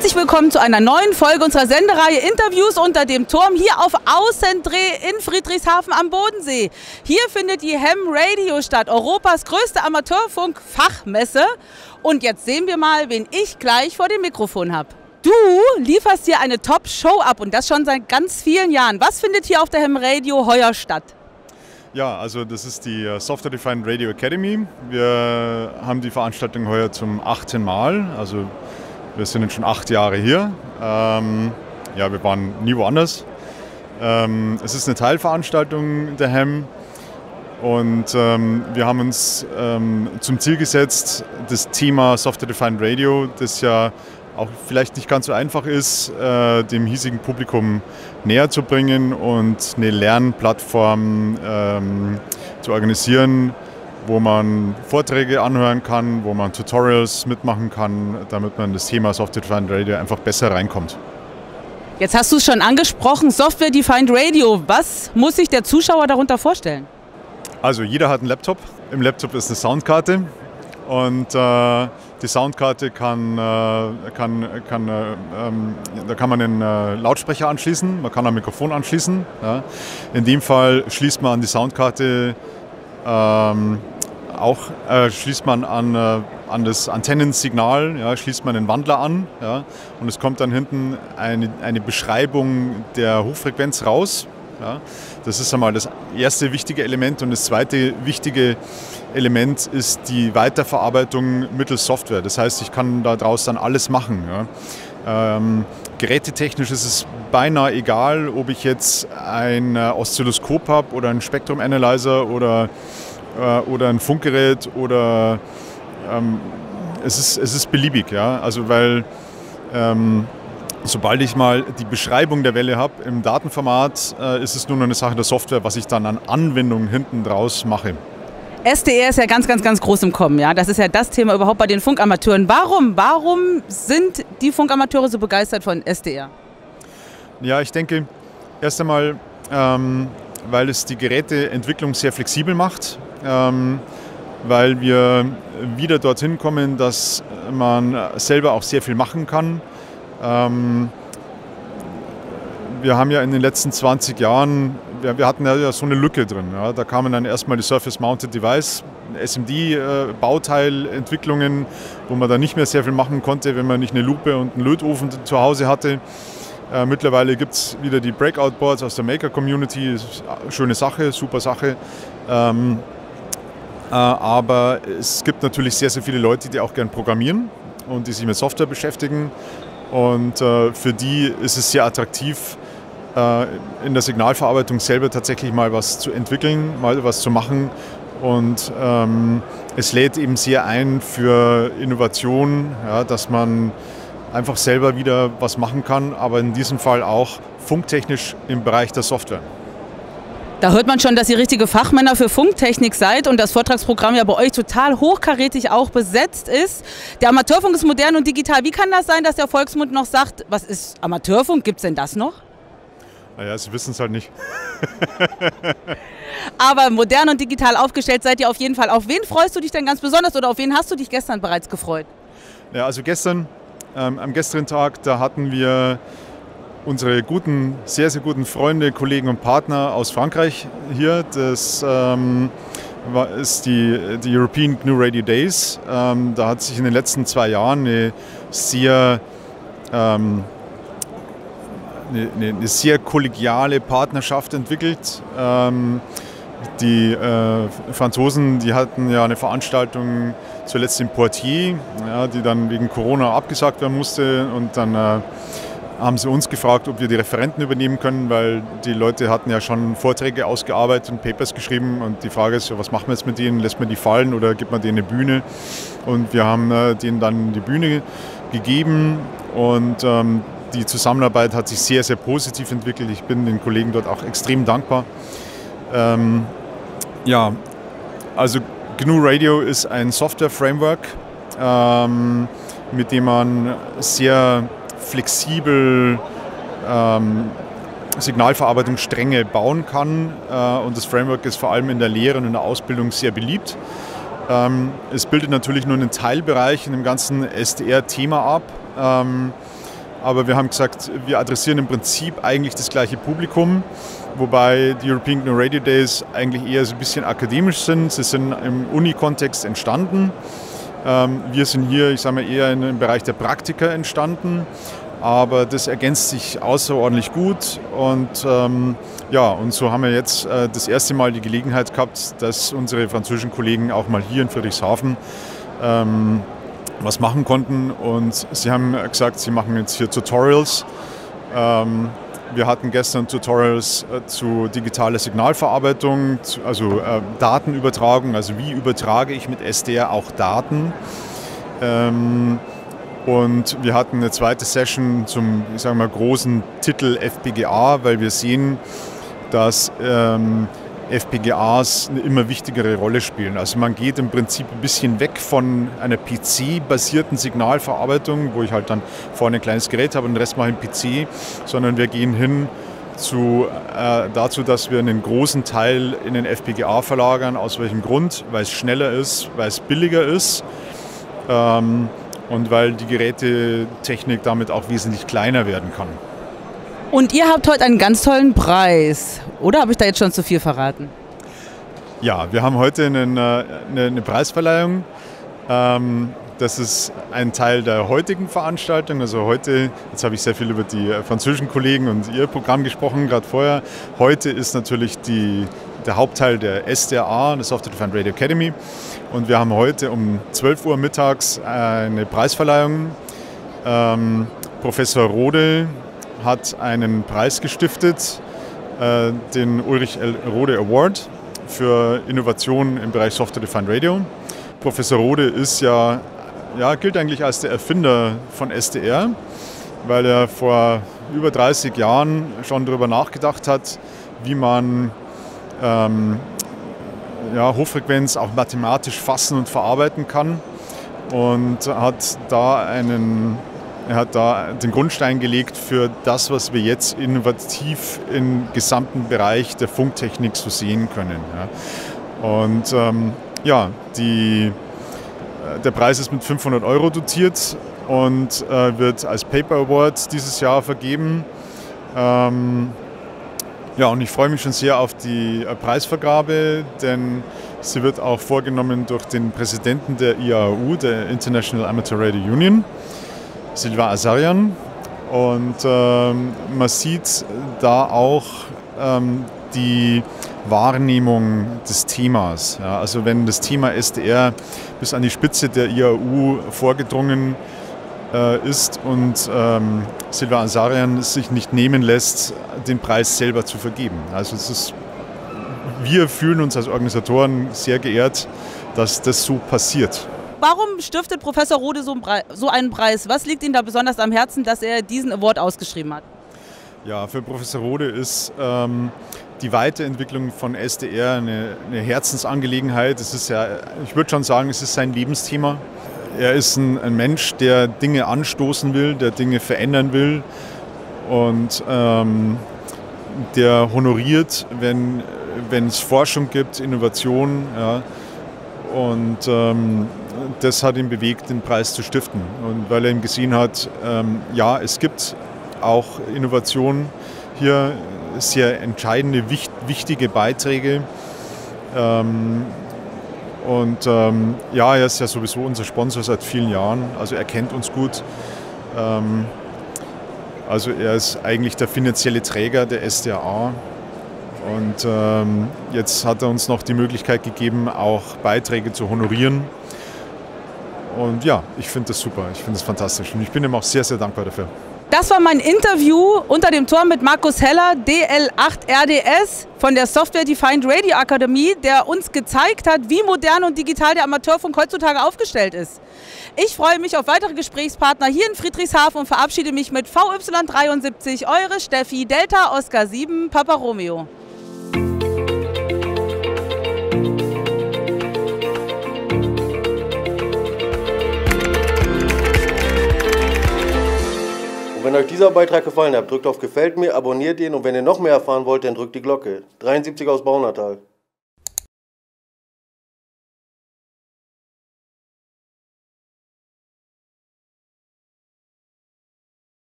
Herzlich willkommen zu einer neuen Folge unserer Sendereihe Interviews unter dem Turm hier auf Außendreh in Friedrichshafen am Bodensee. Hier findet die Ham Radio statt, Europas größte Amateurfunk-Fachmesse. Und jetzt sehen wir mal, wen ich gleich vor dem Mikrofon habe. Du lieferst hier eine Top-Show ab und das schon seit ganz vielen Jahren. Was findet hier auf der Ham Radio heuer statt? Ja, also das ist die Software Defined Radio Academy. Wir haben die Veranstaltung heuer zum 18. Mal, also wir sind jetzt schon 8 Jahre hier. Ja, wir waren nie woanders. Es ist eine Teilveranstaltung der Ham und wir haben uns zum Ziel gesetzt, das Thema Software Defined Radio, das ja auch vielleicht nicht ganz so einfach ist, dem hiesigen Publikum näher zu bringen und eine Lernplattform zu organisieren, wo man Vorträge anhören kann, wo man Tutorials mitmachen kann, damit man das Thema Software Defined Radio einfach besser reinkommt. Jetzt hast du es schon angesprochen, Software Defined Radio. Was muss sich der Zuschauer darunter vorstellen? Also jeder hat einen Laptop. Im Laptop ist eine Soundkarte und die Soundkarte da kann man einen Lautsprecher anschließen, man kann ein Mikrofon anschließen. Ja. In dem Fall schließt man an die Soundkarte schließt man an das Antennensignal, ja, schließt man den Wandler an, ja, und es kommt dann hinten eine Beschreibung der Hochfrequenz raus. Ja. Das ist einmal das erste wichtige Element und das zweite wichtige Element ist die Weiterverarbeitung mittels Software. Das heißt, ich kann daraus dann alles machen. Ja. Gerätetechnisch ist es beinahe egal, ob ich jetzt ein Oszilloskop habe oder einen Spectrum Analyzer oder ein Funkgerät oder es ist beliebig, ja, also weil sobald ich mal die Beschreibung der Welle habe im Datenformat, ist es nur noch eine Sache der Software, was ich dann an Anwendungen hinten draus mache. SDR ist ja ganz groß im Kommen, ja. Das ist ja das Thema überhaupt bei den Funkamateuren. Warum sind die Funkamateure so begeistert von SDR? Ja, ich denke erst einmal, weil es die Geräteentwicklung sehr flexibel macht, weil wir wieder dorthin kommen, dass man selber auch sehr viel machen kann. Wir haben ja in den letzten 20 Jahren, wir hatten ja so eine Lücke drin. Ja. Da kamen dann erstmal die Surface Mounted Device, SMD-Bauteilentwicklungen, wo man da nicht mehr sehr viel machen konnte, wenn man nicht eine Lupe und einen Lötofen zu Hause hatte. Mittlerweile gibt es wieder die Breakout-Boards aus der Maker-Community, schöne Sache, super Sache. Aber es gibt natürlich sehr viele Leute, die auch gern programmieren und die sich mit Software beschäftigen. Und für die ist es sehr attraktiv, in der Signalverarbeitung selber tatsächlich mal was zu entwickeln, mal was zu machen. Und es lädt eben sehr ein für Innovation, ja, dass man einfach selber wieder was machen kann, aber in diesem Fall auch funktechnisch im Bereich der Software. Da hört man schon, dass ihr richtige Fachmänner für Funktechnik seid und das Vortragsprogramm ja bei euch total hochkarätig auch besetzt ist. Der Amateurfunk ist modern und digital. Wie kann das sein, dass der Volksmund noch sagt, was ist Amateurfunk? Gibt es denn das noch? Naja, sie wissen es halt nicht. Aber modern und digital aufgestellt seid ihr auf jeden Fall. Auf wen freust du dich denn ganz besonders oder auf wen hast du dich gestern bereits gefreut? Ja, also gestern, am gestrigen Tag, da hatten wir unsere sehr guten Freunde, Kollegen und Partner aus Frankreich hier. Das ist die European GNU Radio Days. Da hat sich in den letzten 2 Jahren eine sehr kollegiale Partnerschaft entwickelt. Die Franzosen, die hatten ja eine Veranstaltung zuletzt in Poitiers, ja, die dann wegen Corona abgesagt werden musste, und dann haben sie uns gefragt, ob wir die Referenten übernehmen können, weil die Leute hatten ja schon Vorträge ausgearbeitet und Papers geschrieben, und die Frage ist ja, was machen wir jetzt mit denen? Lässt man die fallen oder gibt man denen eine Bühne? Und wir haben denen dann die Bühne gegeben, und die Zusammenarbeit hat sich sehr positiv entwickelt. Ich bin den Kollegen dort auch extrem dankbar. Ja, also GNU Radio ist ein Software-Framework, mit dem man sehr flexibel Signalverarbeitungsstränge bauen kann, und das Framework ist vor allem in der Lehre und in der Ausbildung sehr beliebt. Es bildet natürlich nur einen Teilbereich in dem ganzen SDR-Thema ab. aber wir haben gesagt, wir adressieren im Prinzip eigentlich das gleiche Publikum, wobei die European GNU Radio Days eigentlich eher so ein bisschen akademisch sind. Sie sind im Uni-Kontext entstanden. Wir sind hier, ich sage mal, eher im Bereich der Praktika entstanden, aber das ergänzt sich außerordentlich gut und und so haben wir jetzt das erste Mal die Gelegenheit gehabt, dass unsere französischen Kollegen auch mal hier in Friedrichshafen was machen konnten und sie haben gesagt, sie machen jetzt hier Tutorials. Wir hatten gestern Tutorials zu digitaler Signalverarbeitung, also Datenübertragung, also wie übertrage ich mit SDR auch Daten. Und wir hatten eine zweite Session zum, ich sage mal, großen Titel FPGA, weil wir sehen, dass FPGAs eine immer wichtigere Rolle spielen. Also man geht im Prinzip ein bisschen weg von einer PC-basierten Signalverarbeitung, wo ich halt dann vorne ein kleines Gerät habe und den Rest mache ich im PC, sondern wir gehen hin dazu, dass wir einen großen Teil in den FPGA verlagern. Aus welchem Grund? Weil es schneller ist, weil es billiger ist und weil die Gerätetechnik damit auch wesentlich kleiner werden kann. Und ihr habt heute einen ganz tollen Preis, oder habe ich da jetzt schon zu viel verraten? Ja, wir haben heute eine Preisverleihung. Das ist ein Teil der heutigen Veranstaltung. Also heute, jetzt habe ich sehr viel über die französischen Kollegen und ihr Programm gesprochen, gerade vorher. Heute ist natürlich der Hauptteil der SDA, der Software Defined Radio Academy. Und wir haben heute um 12 Uhr mittags eine Preisverleihung. Professor Rode hat einen Preis gestiftet, den Ulrich L. Rode Award für Innovation im Bereich Software Defined Radio. Professor Rode ist gilt eigentlich als der Erfinder von SDR, weil er vor über 30 Jahren schon darüber nachgedacht hat, wie man Hochfrequenz auch mathematisch fassen und verarbeiten kann und hat da den Grundstein gelegt für das, was wir jetzt innovativ im gesamten Bereich der Funktechnik so sehen können. Ja. Und der Preis ist mit 500 € dotiert und wird als Paper Award dieses Jahr vergeben. Und ich freue mich schon sehr auf die Preisvergabe, denn sie wird auch vorgenommen durch den Präsidenten der IAU, der International Amateur Radio Union, Sylvain Azarian. Und man sieht da auch die Wahrnehmung des Themas. Ja, also wenn das Thema SDR bis an die Spitze der IAU vorgedrungen ist und Sylvain Azarian sich nicht nehmen lässt, den Preis selber zu vergeben. Also wir fühlen uns als Organisatoren sehr geehrt, dass das so passiert. Warum stiftet Professor Rode so einen Preis? Was liegt Ihnen da besonders am Herzen, dass er diesen Award ausgeschrieben hat? Ja, für Professor Rode ist die Weiterentwicklung von SDR eine Herzensangelegenheit. Es ist ich würde schon sagen, es ist sein Lebensthema. Er ist ein Mensch, der Dinge anstoßen will, der Dinge verändern will und der honoriert, wenn es Forschung gibt, Innovation. Ja. Und das hat ihn bewegt, den Preis zu stiften. Und weil er ihm gesehen hat, es gibt auch Innovation hier, sehr entscheidende, wichtige Beiträge. Er ist ja sowieso unser Sponsor seit vielen Jahren, also er kennt uns gut. Also er ist eigentlich der finanzielle Träger der SDA. Und jetzt hat er uns noch die Möglichkeit gegeben, auch Beiträge zu honorieren. Und ja, ich finde das super, ich finde das fantastisch und ich bin ihm auch sehr, sehr dankbar dafür. Das war mein Interview unter dem Turm mit Markus Heller, DL8RDS von der Software Defined Radio Akademie, der uns gezeigt hat, wie modern und digital der Amateurfunk heutzutage aufgestellt ist. Ich freue mich auf weitere Gesprächspartner hier in Friedrichshafen und verabschiede mich mit VY73, eure Steffi, Delta Oscar 7, Papa Romeo. Und wenn euch dieser Beitrag gefallen hat, drückt auf Gefällt mir, abonniert ihn und wenn ihr noch mehr erfahren wollt, dann drückt die Glocke. 73 aus Baunatal.